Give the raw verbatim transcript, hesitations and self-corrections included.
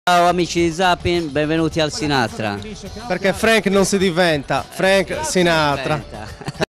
Ciao amici di Zapping, benvenuti al Sinatra. Perché Frank non si diventa, Frank Sinatra. Sinatra.